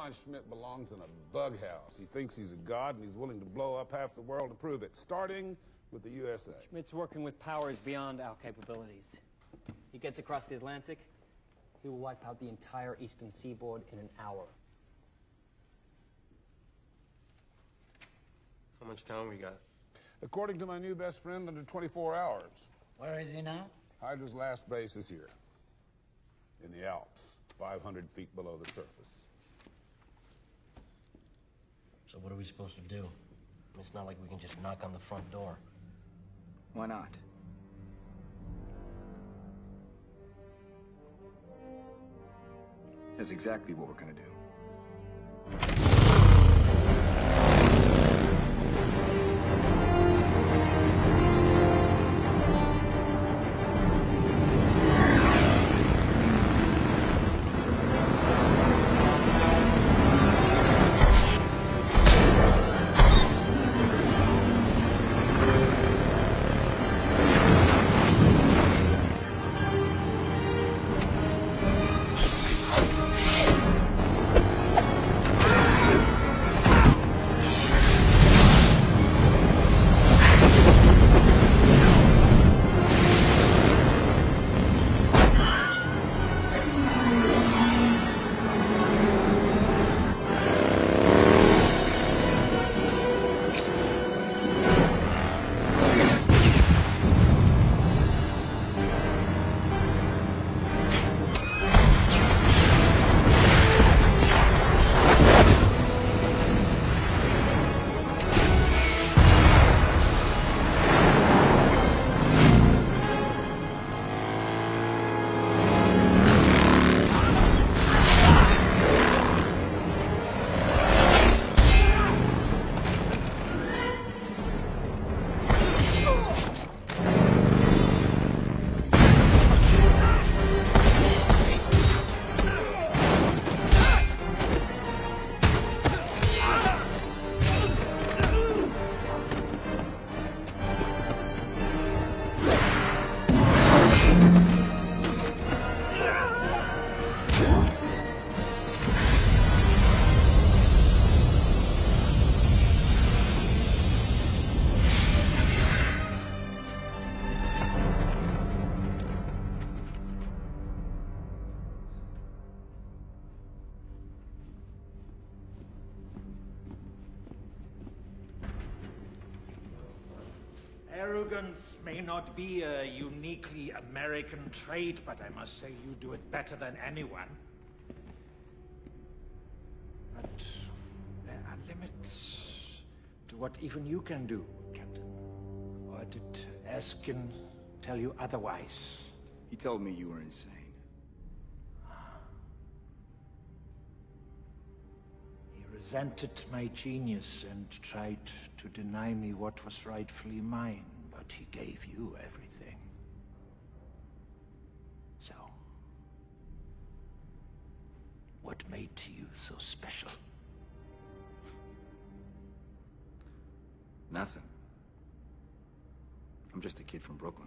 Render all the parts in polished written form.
Hans Schmidt belongs in a bug house. He thinks he's a god, and he's willing to blow up half the world to prove it, starting with the USA. Schmidt's working with powers beyond our capabilities. He gets across the Atlantic, he will wipe out the entire eastern seaboard in an hour. How much time we got? According to my new best friend, under 24 hours. Where is he now? Hydra's last base is here. In the Alps, 500 feet below the surface. So what are we supposed to do? It's not like we can just knock on the front door. Why not? That's exactly what we're gonna do. Arrogance may not be a uniquely American trait, but I must say you do it better than anyone. But there are limits to what even you can do, Captain. Or did Erskine tell you otherwise? He told me you were insane. He resented my genius and tried to deny me what was rightfully mine, but he gave you everything. So, what made you so special? Nothing. I'm just a kid from Brooklyn.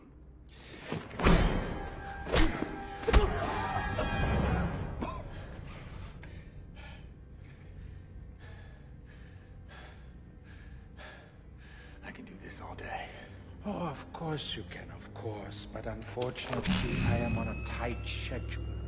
I can do this all day. Oh, of course you can, of course. But unfortunately, I am on a tight schedule.